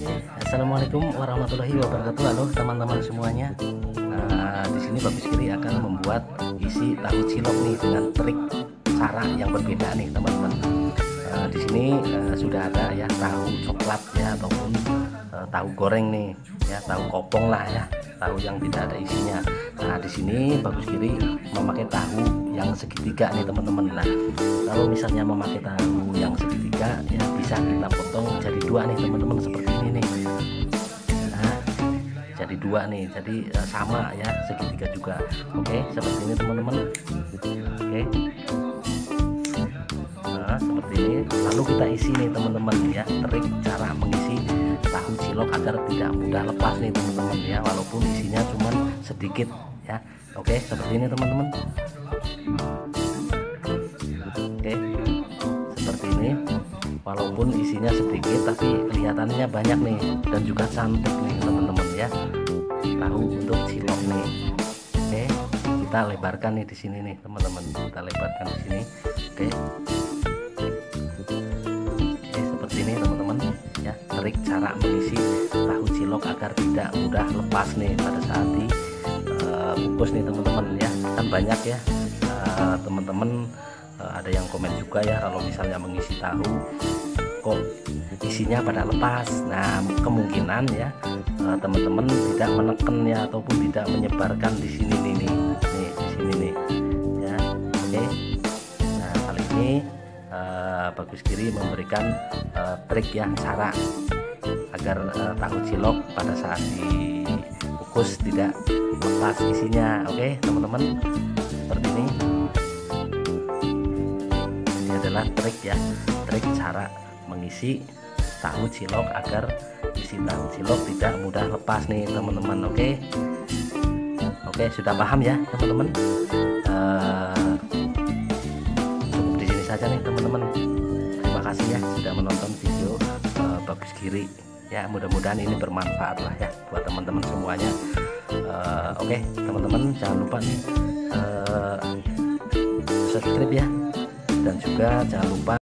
Assalamualaikum warahmatullahi wabarakatuh. Halo teman-teman semuanya. Di sini Bagus Kiri akan membuat isi tahu cilok nih dengan trik cara yang berbeda nih teman-teman. Di sini sudah ada ya tahu coklat ya ataupun tahu goreng nih ya, tahu kopong lah ya, tahu yang tidak ada isinya. Nah di sini Bagus Kiri memakai tahu yang segitiga nih teman-teman. Nah kalau misalnya memakai tahu yang segitiga ya bisa kita potong jadi dua nih teman-teman, seperti ini nih. Nah jadi dua nih, jadi sama ya segitiga juga. Oke, seperti ini teman-teman. Oke, nah seperti ini lalu kita isi nih teman-teman ya, trik cara mengisi tahu cilok agar tidak mudah lepas nih teman-teman ya, walaupun isinya cuma sedikit ya. Oke, seperti ini teman-teman. Oke, seperti ini, walaupun isinya sedikit tapi kelihatannya banyak nih dan juga cantik nih teman-teman ya, tahu untuk cilok nih. Oke, kita lebarkan nih di sini nih teman-teman, kita lebarkan di sini. Oke, seperti ini teman-teman ya, trik cara mengisi tahu cilok agar tidak mudah lepas nih pada saat di bungkus nih teman-teman ya. Kan banyak ya teman-teman, ada yang komen juga ya kalau misalnya mengisi tahu kok isinya pada lepas. Nah kemungkinan ya teman-teman tidak menekan ya ataupun tidak menyebarkan di sini nih, di sini nih ya. Oke, nah kali ini Bagus Kiri memberikan trik ya, cara agar tahu cilok pada saat dikukus tidak lepas isinya. Oke teman-teman, seperti ini. Ini adalah trik ya, trik cara mengisi tahu cilok agar isi tahu cilok tidak mudah lepas nih teman-teman. Oke, sudah paham ya teman-teman. Cukup di sini saja nih teman-teman. Terima kasih ya sudah menonton video Bagus Kiri ya, mudah-mudahan ini bermanfaat lah ya buat teman-teman semuanya. Oke teman-teman, jangan lupa nih subscribe ya, dan juga jangan lupa